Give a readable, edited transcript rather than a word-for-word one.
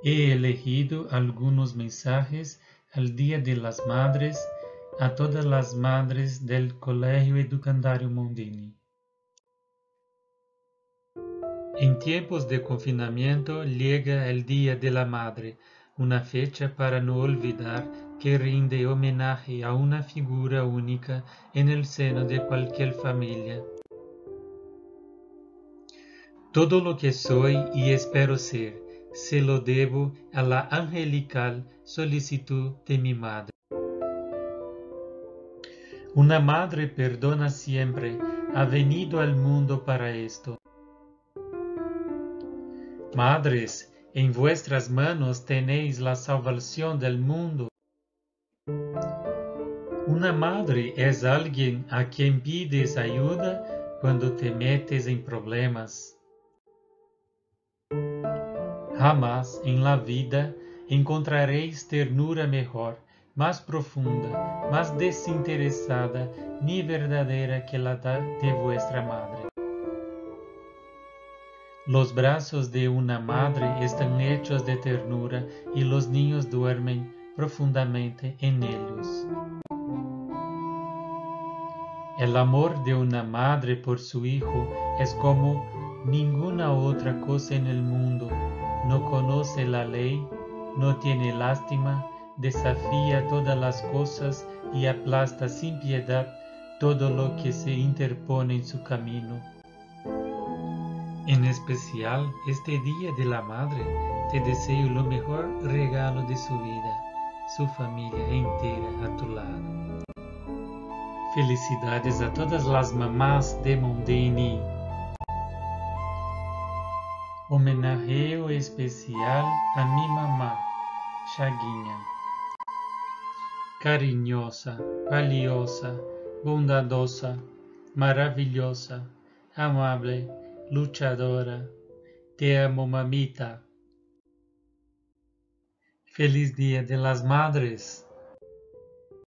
He elegido algunos mensajes al Día de las Madres a todas las madres del Colegio Educandario Mondini. En tiempos de confinamiento llega el Día de la Madre, una fecha para no olvidar que rinde homenaje a una figura única en el seno de cualquier familia. Todo lo que soy y espero ser, se lo debo a la angelical solicitud de mi madre. Una madre perdona siempre, ha venido al mundo para esto. Madres, en vuestras manos tenéis la salvación del mundo. Una madre es alguien a quien pides ayuda cuando te metes en problemas. Jamás en la vida encontraréis ternura mejor, más profunda, más desinteresada ni verdadera que la de vuestra madre. Los brazos de una madre están hechos de ternura y los niños duermen profundamente en ellos. El amor de una madre por su hijo es como ninguna otra cosa en el mundo. No conoce la ley, no tiene lástima, desafía todas las cosas y aplasta sin piedad todo lo que se interpone en su camino. En especial, este Día de la Madre, te deseo lo mejor regalo de su vida, su familia entera a tu lado. Felicidades a todas las mamás de Mondini. Homenajeo especial a mi mamá, Chaguinha. Carinhosa, valiosa, bondadosa, maravillosa, amable, luchadora. Te amo, mamita. Feliz Día de las Madres.